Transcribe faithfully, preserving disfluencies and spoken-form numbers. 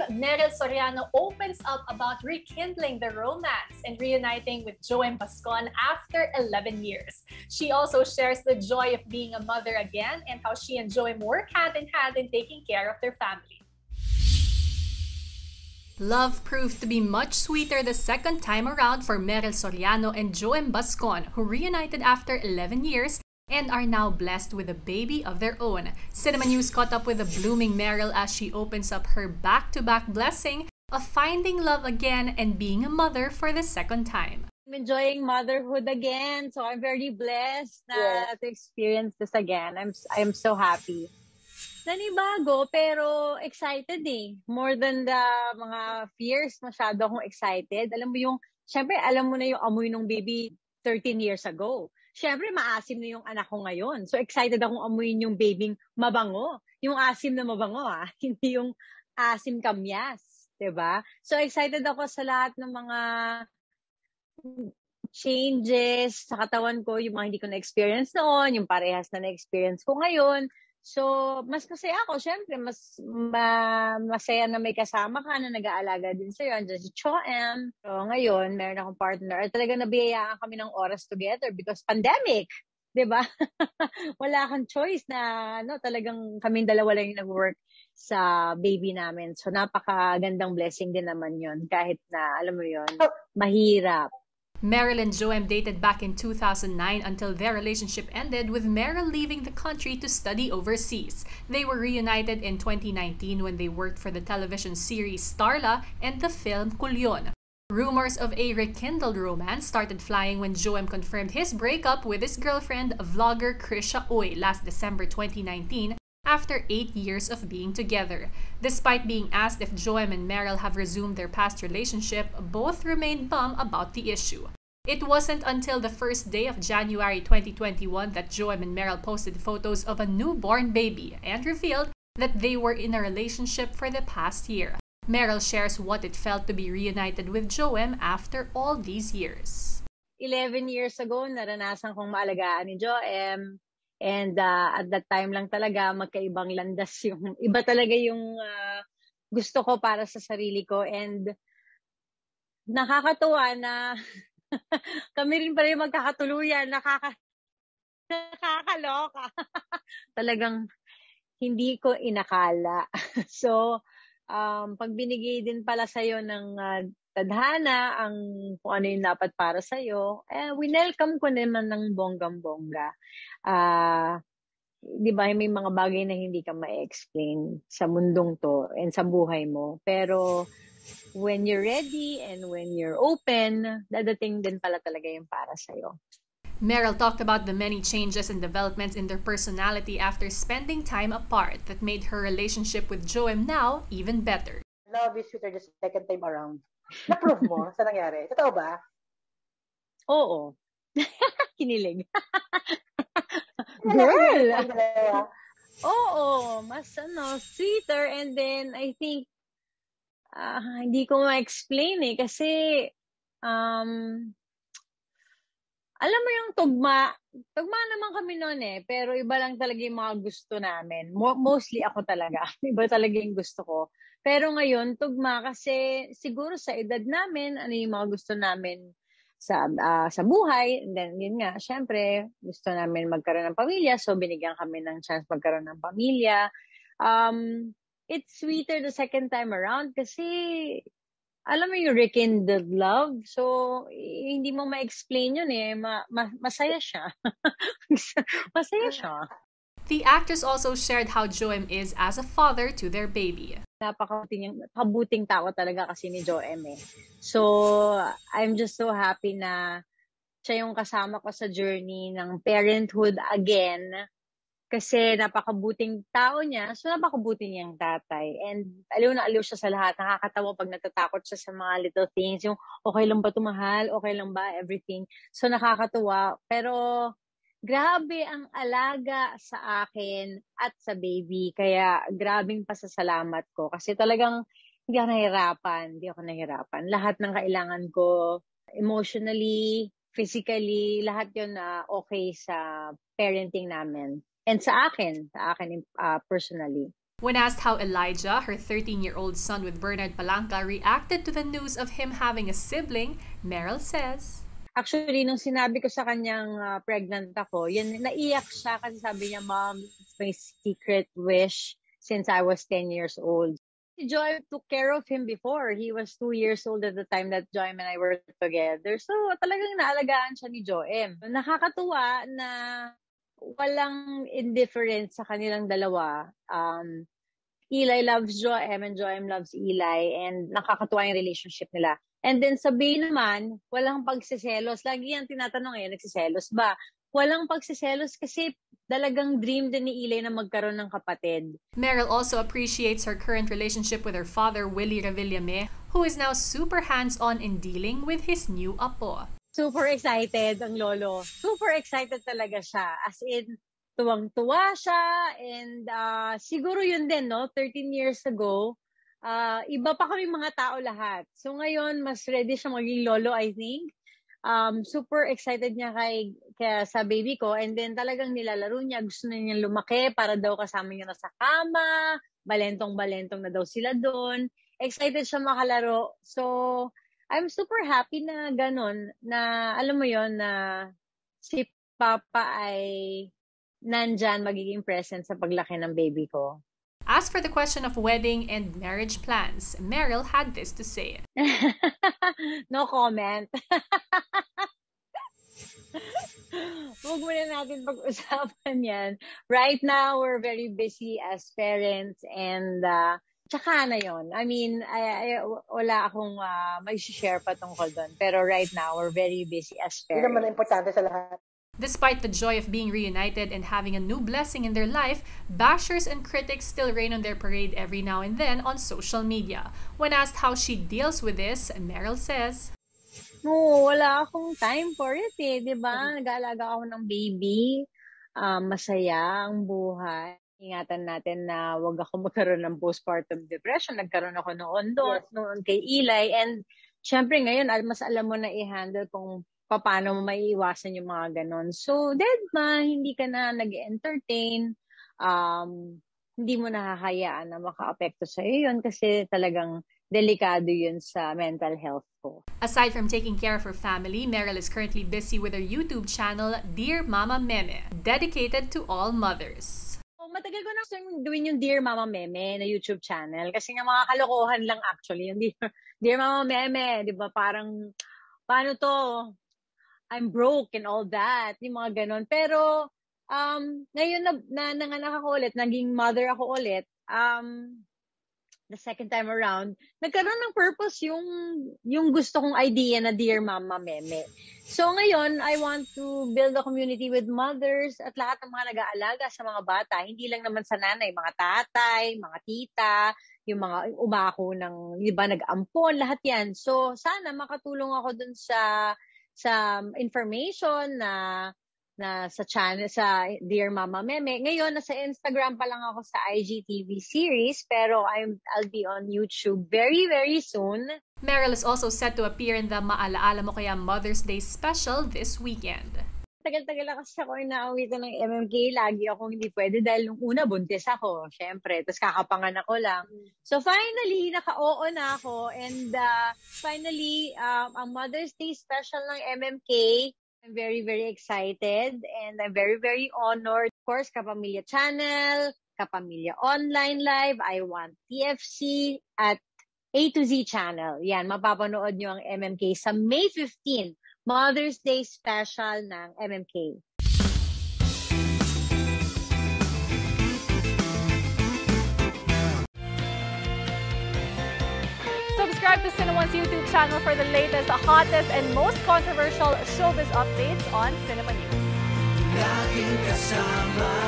Meryll Soriano opens up about rekindling the romance and reuniting with Joem Bascon after eleven years. She also shares the joy of being a mother again and how she and Joem work hand in hand in taking care of their family. Love proved to be much sweeter the second time around for Meryll Soriano and Joem Bascon, who reunited after eleven years and are now blessed with a baby of their own. CinemaNews caught up with the blooming Meryll as she opens up her back-to-back blessing of finding love again and being a mother for the second time. I'm enjoying motherhood again, so I'm very blessed na Yeah. to experience this again. I'm I'm so happy. Nanibago, pero excited eh. More than the mga fears, masyado akong excited. Alam mo yung, syempre, alam mo na yung amoy ng baby thirteen years ago. Syempre, maasim na yung anak ko ngayon. So, excited akong amuyin yung babyng mabango. Yung asim na mabango, ah. Hindi yung asim kamyas. Diba? So, excited ako sa lahat ng mga changes sa katawan ko, yung mga hindi ko na-experience noon, yung parehas na na-experience ko ngayon. So, mas masaya ako. Syempre, mas ma, masaya na may kasama ka na nag-aalaga din sa'yo. Andiyan si Joem. So, ngayon, meron akong partner. At talaga nabiyayaan kami ng oras together because pandemic. Diba? Wala kang choice na, no, talagang kaming dalawa lang yung nag-work sa baby namin. So, napakagandang blessing din naman yun. Kahit na, alam mo yun, mahirap. Meryll and Joem dated back in two thousand nine until their relationship ended, with Meryll leaving the country to study overseas. They were reunited in twenty nineteen when they worked for the television series Starla and the film Kulyon. Rumors of a rekindled romance started flying when Joem confirmed his breakup with his girlfriend, vlogger Krisha Oy, last December twenty nineteen, after eight years of being together. Despite being asked if Joem and Meryll have resumed their past relationship, both remained bummed about the issue. It wasn't until the first day of January twenty twenty-one that Joem and Meryll posted photos of a newborn baby and revealed that they were in a relationship for the past year. Meryll shares what it felt to be reunited with Joem after all these years. eleven years ago, naranasan kong maalagaan ni Joem. And uh, at that time lang talaga, magkaibang landas yung, iba talaga yung uh, gusto ko para sa sarili ko. And nakakatuwa na kami rin pala yung magkakatuluyan, nakaka, nakakaloka. Talagang hindi ko inakala. So, um, pag binigay din pala sa'yo ng uh, tadhana, ang kung ano yung dapat para sa'yo, eh, winelcome ko naman ng bonggang-bongga. Ah, uh, 'di ba, may mga bagay na hindi ka ma-explain sa mundong to and sa buhay mo. Pero when you're ready and when you're open, dadating din pala talaga yung para sa'yo. Meryll talked about the many changes and developments in their personality after spending time apart that made her relationship with Joem now even better. Love is sweeter the second time around. Na-prove mo sa nangyari? Totoo ba? Oo. Kinilig. Girl! Oo, mas ano, sweeter. And then, I think, uh, hindi ko ma-explain eh. Kasi, um, alam mo yung tugma, tugma naman kami noon eh. Pero iba lang talaga yung mga gusto namin. Mo- mostly ako talaga. Iba talaga yung gusto ko. Pero ngayon, tugma kasi siguro sa edad namin, ano yung mga gusto namin sa uh, sa buhay. And then, yun nga, syempre, gusto namin magkaroon ng pamilya. So, binigyan kami ng chance magkaroon ng pamilya. Um, it's sweeter the second time around kasi, alam mo yung rekindled love. So, hindi mo ma-explain yun eh. Ma- ma- masaya siya. Masaya siya. The actress also shared how Joem is as a father to their baby. Napakabuting, napakabuting tao talaga kasi ni Joem eh. So, I'm just so happy na siya yung kasama ko sa journey ng parenthood again. Kasi napakabuting tao niya, so napakabuti niyang tatay. And aliw na aliw siya sa lahat. Nakakatawa pag natatakot siya sa mga little things. Yung okay lang ba tumahal? Okay lang ba? Everything. So nakakatuwa. Pero grabe ang alaga sa akin at sa baby. Kaya grabing pasasalamat ko. Kasi talagang hindi ako nahirapan. Hindi ako nahirapan. Lahat ng kailangan ko, emotionally, physically, lahat yun na okay sa parenting namin. And sa akin, sa akin uh, personally. When asked how Elijah, her thirteen-year-old son with Bernard Palanca, reacted to the news of him having a sibling, Meryll says, Actually, nung sinabi ko sa kanyang uh, pregnant ako, yun, naiyak siya kasi sabi niya, Mom, it's my secret wish since I was ten years old. Joem took care of him before. He was two years old at the time that Joem and I were together. So, talagang naalagaan siya ni Joem. Nakakatuwa na walang indifference sa kanilang dalawa. Um, Eli loves Joem and Joem loves Eli, and nakakatuwa yung relationship nila. And then sa Bay naman, walang pagsiselos. Lagi yan tinatanong eh, nagsiselos ba? Walang pagsiselos kasi talagang dream din ni Eli na magkaroon ng kapatid. Meryll also appreciates her current relationship with her father, Willie Revillame, who is now super hands-on in dealing with his new apo. Super excited ang lolo. Super excited talaga siya. As in, tuwang-tuwa siya. And uh, siguro yun din, no? thirteen years ago, uh, iba pa kami mga tao lahat. So ngayon, mas ready siya maging lolo, I think. Um, super excited niya kay, kay sa baby ko. And then talagang nilalaro niya. Gusto na niya lumaki para daw kasama niya na sa kama. Balentong-balentong na daw sila doon. Excited siya makalaro. So, I'm super happy na ganun, na alam mo yon na si Papa ay nandyan, magiging present sa paglaki ng baby ko. As for the question of wedding and marriage plans, Meryll had this to say. No comment. Huwag muna natin pag-usapan yan. Right now, we're very busy as parents and uh, tsaka na yon. I mean, I, I, wala akong uh, may share pa tungkol doon. Pero right now, we're very busy as parents. Yun naman ang importante sa lahat. Despite the joy of being reunited and having a new blessing in their life, bashers and critics still rain on their parade every now and then on social media. When asked how she deals with this, Meryll says, No, wala akong time for it eh, di ba? Nag-aalaga ako ng baby. Uh, masaya ang buhay. Ingatan natin na wag ako magkaroon ng postpartum depression. Nagkaroon ako noon doon, yes. noon kay Eli. And syempre ngayon, mas alam mo na i-handle kung paano mo maiiwasan yung mga ganon. So, dead ma, hindi ka na nag-entertain. Um, hindi mo nakakayaan na maka-apekto sa'yo yun kasi talagang delikado yun sa mental health ko. Aside from taking care of her family, Meryll is currently busy with her YouTube channel, Dear Mama Meme, dedicated to all mothers. Matagal ko na gusto gawin yung Dear Mama Meme na YouTube channel kasi nga mga kalokohan lang actually yung Dear, Dear Mama Meme, di ba? Parang, paano to? I'm broke and all that, yung mga ganon. Pero, um, ngayon na, na nanganak ako ulit, naging mother ako ulit, um, the second time around, nagkaroon ng purpose yung, yung gusto kong idea na Dear Mama Meme. So ngayon, I want to build a community with mothers at lahat ng mga nag-aalaga sa mga bata. Hindi lang naman sa nanay, mga tatay, mga tita, yung mga umako ng, di ba, nag-ampon, lahat yan. So sana makatulong ako dun sa sa information na na sa channel sa Dear Mama Meme. Ngayon nasa Instagram pa lang ako sa I G T V series pero I'm I'll be on YouTube very very soon. Meryll is also set to appear in the Maalaala Mo Kaya Mother's Day special this weekend. Tagal-tagal na kasi ako inaawitan ng M M K. Lagi akong hindi pwede dahil nung una buntis ako, syempre. Tapos kakapanganak ko lang. So finally, naka-oo na ako. And uh, finally, um, ang Mother's Day special ng M M K, I'm very, very excited. And I'm very, very honored. Of course, Kapamilya Channel, Kapamilya Online Live, I Want T F C, at A to Z Channel. Yan, mapapanood nyo ang M M K sa May fifteenth. Mother's Day special ng M M K. Subscribe to CinemaNews YouTube channel for the latest, the hottest, and most controversial showbiz updates on CinemaNews. Laging kasama.